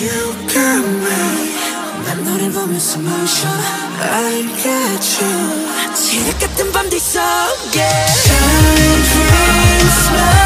You got me. 난 너를 보면서 멈춰. I got you. 지옥 같은 밤 뒤 속에 Shine, dream, smile.